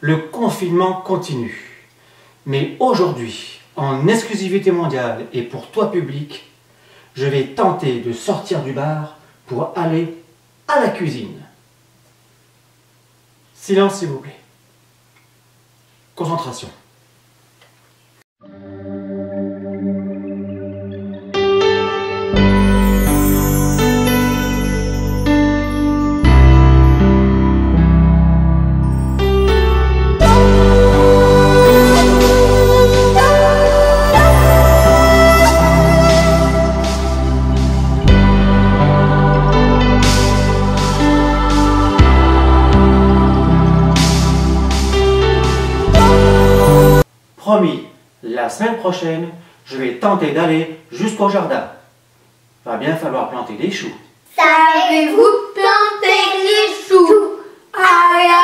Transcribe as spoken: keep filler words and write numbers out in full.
le confinement continue. Mais aujourd'hui, en exclusivité mondiale et pour toi public, je vais tenter de sortir du bar pour aller à la cuisine. Silence s'il vous plaît. Concentration. Promis, la semaine prochaine, je vais tenter d'aller jusqu'au jardin. Va bien falloir planter des choux. Savez-vous planter les choux? Aïe,